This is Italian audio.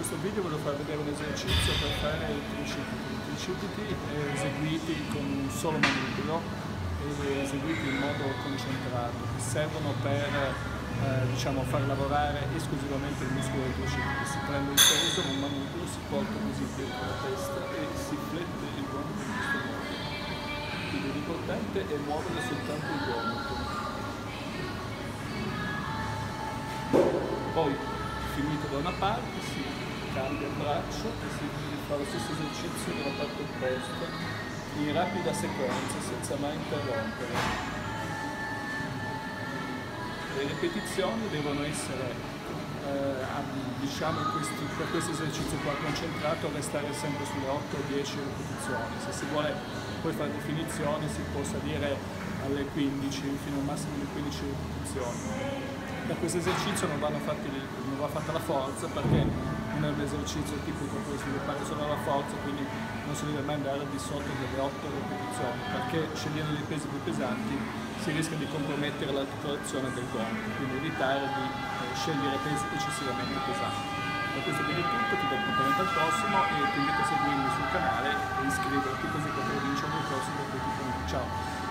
questo video voglio far vedere un esercizio per fare i tricipiti eseguiti con un solo manubrio e eseguiti in modo concentrato, che servono per diciamo, far lavorare esclusivamente il muscolo del tricipite. Si prende il peso, un manubrio, si porta così dietro la testa e si flette il gomito in questo modo. Quindi l'importante è muovere soltanto il gomito. Poi, finito da una parte, si cambia il braccio e si fa lo stesso esercizio dalla parte opposta in rapida sequenza senza mai interrompere. Le ripetizioni devono essere, diciamo per questo esercizio qua concentrato, restare sempre sulle 8 o 10 ripetizioni. Se si vuole poi fare definizioni si può salire alle 15, fino a un massimo di 15 ripetizioni. Da questo esercizio non va fatta la forza, perché non è un esercizio tipico per sviluppare solo la forza, quindi non si deve mai andare al di sotto delle 8 ripetizioni, perché scegliendo dei pesi più pesanti si rischia di compromettere l'articolazione del gomito, quindi evitare di scegliere pesi eccessivamente pesanti. Da questo video è tutto, ti do appuntamento al prossimo e ti invito a seguirmi sul canale e iscriverti così potrai vincere dei corsi gratuiti con me. Ciao!